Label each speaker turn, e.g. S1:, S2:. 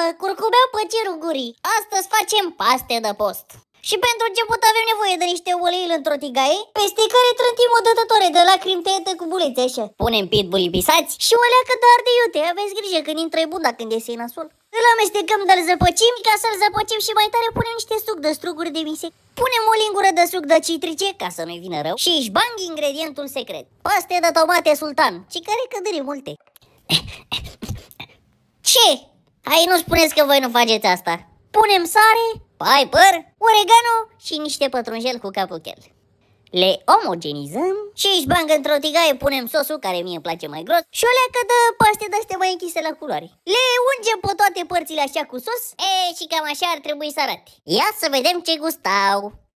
S1: curcubeau pe cerul gurii. Astăzi facem paste de post. Și pentru început avem nevoie de niște uleiul într-o tigaie, peste care trântim o dătătoare de lacrimi tăiată cu bulețe așa. Punem pitbulii pisați și o leacă de ardei iute. Aveți grijă când intră bunda când iese nasol. Îl amestecăm, dar îl zăpăcim. Ca să-l zăpăcim și mai tare punem niște suc de struguri de mise. Punem o lingură de suc de citrice, ca să nu-i vină rău. Și șbang ingredientul secret: paste de tomate sultan. Și care cădări multe. Ce? Hai, nu spuneți că voi nu faceți asta. Punem sare, piper, oregano și niște pătrunjel cu capuchel. Le omogenizăm și își bangă într-o tigaie, punem sosul, care mie îmi place mai gros, și o leacă de paste de-astea mai închise la culoare. Le ungem pe toate părțile așa cu sos, și cam așa ar trebui să arate. Ia să vedem ce gust au.